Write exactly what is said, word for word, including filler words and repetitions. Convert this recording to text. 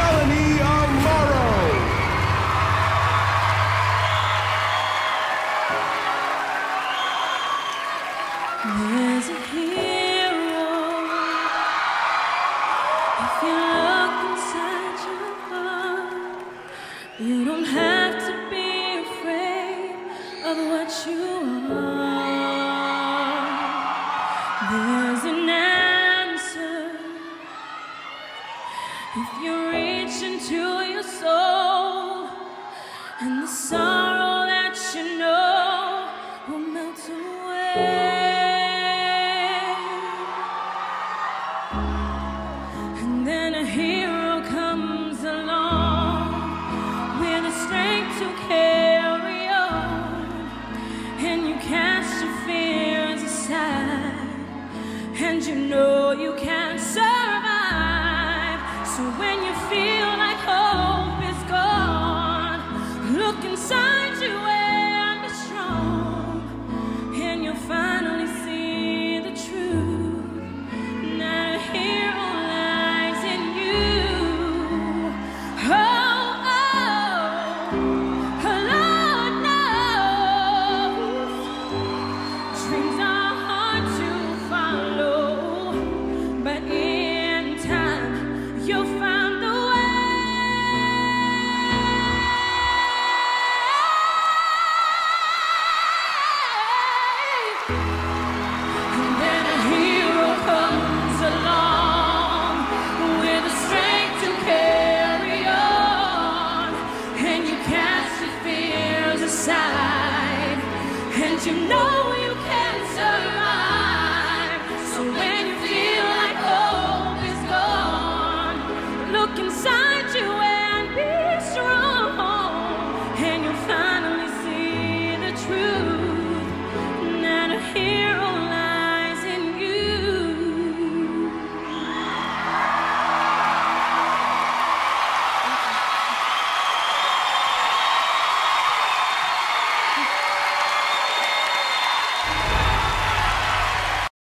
Melanie Amaro. There's a hero. If you look inside your heart, you don't have to be afraid of what you are. There's an answer if you reach into your soul, and the sorrow that you know will melt away. And then a hero comes along with the strength to carry on, and you cast your fears aside, and you know you can survive. So when you feel like hope is gone, look inside you and be strong, and you'll finally see the truth, that a hero lies in you. Oh, oh, Lord knows dreams are hard to follow, but in time you'll find